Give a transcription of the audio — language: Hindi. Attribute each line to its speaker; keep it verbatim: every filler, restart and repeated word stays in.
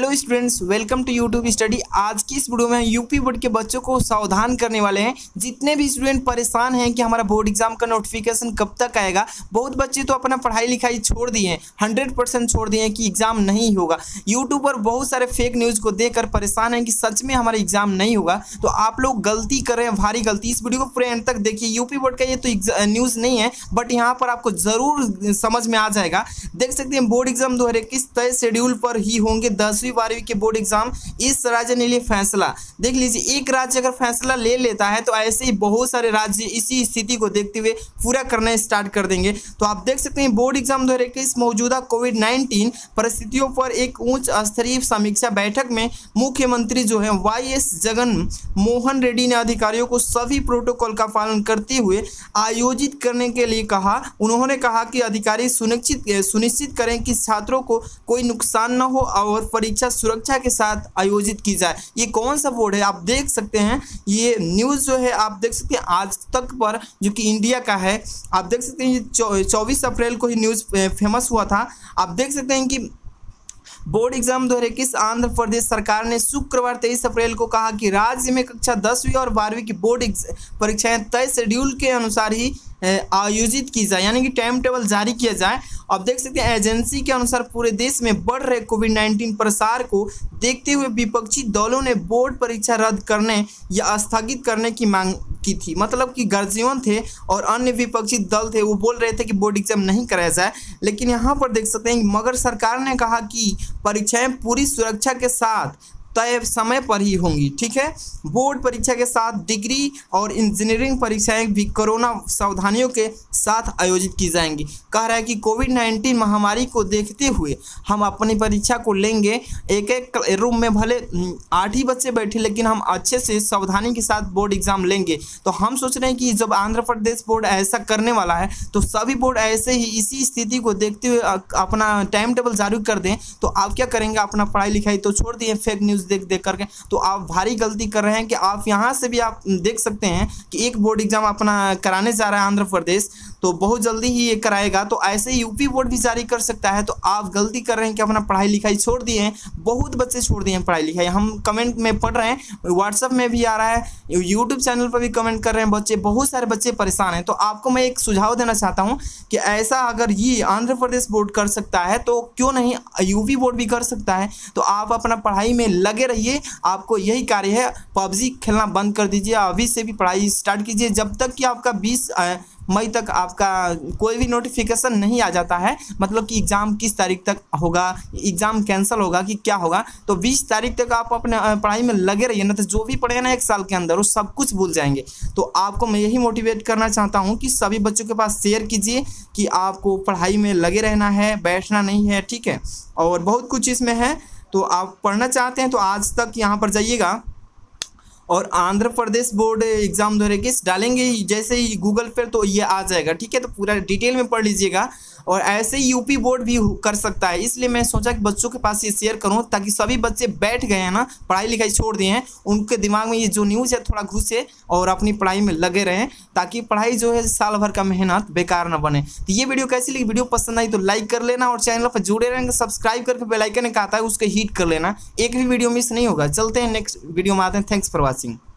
Speaker 1: Hello students, welcome to YouTube study. आज की इस वीडियो में यूपी बोर्ड के बच्चों को सावधान करने वाले हैं। जितने भी स्टूडेंट परेशान हैं कि हमारा बोर्ड एग्जाम का नोटिफिकेशन कब तक आएगा, बहुत बच्चे तो अपना पढ़ाई लिखाई छोड़ दिए हैं, हंड्रेड परसेंट छोड़ दिए हैं कि एग्जाम नहीं होगा। यूट्यूब पर बहुत सारे फेक न्यूज़ को देखकर परेशान हैं कि सच में हमारा एग्जाम नहीं होगा। तो आप लोग गलती कर रहे हैं, भारी गलती। इस वीडियो को पूरे एंड तक देखिए। यूपी बोर्ड का ये तो न्यूज़ नहीं है, बट यहाँ पर आपको जरूर समझ में आ जाएगा। देख सकते हैं बोर्ड एग्जाम दो हजार इक्कीस तय शेड्यूल पर ही होंगे। दसवीं बारहवीं के बोर्ड एग्जाम, इस राज्य ने लिए फैसला। देख लीजिए, एक राज्य अगर फैसला ले लेता है तो ऐसे ही बहुत सारे राज्य इसी स्थिति को देखते हुए पूरा करना स्टार्ट कर देंगे। तो आप देख सकते हैं बोर्ड एग्जाम दो हजार इक्कीस मौजूदा कोविड नाइन्टीन परिस्थितियों पर एक उच्च स्तरीय समीक्षा बैठक में मुख्यमंत्री जो है वाई एस जगन मोहन रेड्डी ने अधिकारियों को सभी प्रोटोकॉल का पालन करते हुए आयोजित करने के लिए कहा। उन्होंने कहा कि अधिकारी सुनिश्चित सुनिश्चित करें कि छात्रों को कोई नुकसान न हो और परीक्षा सुरक्षा के साथ आयोजित की जाए। ये कौन सा बोर्ड है आप देख सकते हैं। ये न्यूज़ जो है आप देख सकते हैं आज तक पर, जो कि इंडिया का है। आप देख सकते हैं ये चौबीस अप्रैल को ही न्यूज़ फेमस हुआ था। आप देख सकते हैं कि बोर्ड एग्जाम दो हजार इक्कीस आंध्र प्रदेश सरकार ने शुक्रवार तेईस अप्रैल को कहा कि राज्य में कक्षा दसवीं और बारहवीं की बोर्ड परीक्षाएं तय शेड्यूल के अनुसार ही आयोजित की जाए, यानी कि टाइम टेबल जारी किया जाए। अब देख सकते हैं एजेंसी के अनुसार पूरे देश में बढ़ रहे कोविड नाइन्टीन प्रसार को देखते हुए विपक्षी दलों ने बोर्ड परीक्षा रद्द करने या स्थगित करने की मांग की थी। मतलब कि गर्जियन थे और अन्य विपक्षी दल थे, वो बोल रहे थे कि बोर्ड एग्जाम नहीं कराया जाए। लेकिन यहाँ पर देख सकते हैं मगर सरकार ने कहा कि परीक्षाएं पूरी सुरक्षा के साथ तय समय पर ही होंगी। ठीक है, बोर्ड परीक्षा के साथ डिग्री और इंजीनियरिंग परीक्षाएं भी कोरोना सावधानियों के साथ आयोजित की जाएंगी। कह रहा है कि कोविड नाइन्टीन महामारी को देखते हुए हम अपनी परीक्षा को लेंगे। एक एक रूम में भले आठ ही बच्चे बैठे, लेकिन हम अच्छे से सावधानी के साथ बोर्ड एग्जाम लेंगे। तो हम सोच रहे हैं कि जब आंध्र प्रदेश बोर्ड ऐसा करने वाला है तो सभी बोर्ड ऐसे ही इसी स्थिति को देखते हुए अपना टाइम टेबल जारी कर दें। तो आप क्या करेंगे, अपना पढ़ाई लिखाई तो छोड़ दिए फेक न्यूज़ देख देख करके। तो आप भारी गलती कर रहे हैं कि आप यहां से भी आप देख सकते हैं कि एक बोर्ड एग्जाम अपना कराने जा रहा है आंध्र प्रदेश, तो बहुत जल्दी ही ये कराएगा। तो ऐसे यूपी बोर्ड भी जारी कर सकता है। तो आप गलती कर रहे हैं कि अपना पढ़ाई लिखाई छोड़ दिए हैं। बहुत बच्चे छोड़ दिए हैं पढ़ाई लिखाई, हम कमेंट में पढ़ रहे हैं, व्हाट्सएप में भी आ रहा है, यूट्यूब चैनल पर भी कमेंट कर रहे हैं बच्चे। बहुत सारे बच्चे परेशान हैं। तो आपको मैं एक सुझाव देना चाहता हूँ कि ऐसा अगर ये आंध्र प्रदेश बोर्ड कर सकता है तो क्यों नहीं यूपी बोर्ड भी कर सकता है। तो आप अपना पढ़ाई में लगे रहिए। आपको यही कार्य है, पबजी खेलना बंद कर दीजिए, अभी से भी पढ़ाई स्टार्ट कीजिए। जब तक कि आपका बीस मई तक आपका कोई भी नोटिफिकेशन नहीं आ जाता है, मतलब कि एग्ज़ाम किस तारीख तक होगा, एग्ज़ाम कैंसिल होगा कि क्या होगा, तो बीस तारीख तक आप अपने पढ़ाई में लगे रहिए। ना तो जो भी पढ़े ना एक साल के अंदर वो सब कुछ भूल जाएंगे। तो आपको मैं यही मोटिवेट करना चाहता हूँ कि सभी बच्चों के पास शेयर कीजिए कि आपको पढ़ाई में लगे रहना है, बैठना नहीं है। ठीक है, और बहुत कुछ इसमें है। तो आप पढ़ना चाहते हैं तो आज तक यहाँ पर जाइएगा और आंध्र प्रदेश बोर्ड एग्जाम दो हजार इक्कीस डालेंगे जैसे ही गूगल पर तो ये आ जाएगा। ठीक है, तो पूरा डिटेल में पढ़ लीजिएगा। और ऐसे ही यूपी बोर्ड भी कर सकता है, इसलिए मैं सोचा कि बच्चों के पास ये शेयर करूं ताकि सभी बच्चे बैठ गए हैं ना, पढ़ाई लिखाई छोड़ दिए हैं, उनके दिमाग में ये जो न्यूज़ है थोड़ा घुसे और अपनी पढ़ाई में लगे रहें, ताकि पढ़ाई जो है साल भर का मेहनत बेकार ना बने। तो ये वीडियो कैसी लगी, वीडियो पसंद आई तो लाइक कर लेना और चैनल पर जुड़े रहेंगे, सब्सक्राइब करके बेल आइकन का आता है उसको हिट कर लेना, एक भी वीडियो मिस नहीं होगा। चलते हैं नेक्स्ट वीडियो में आते हैं। Thanks for watching.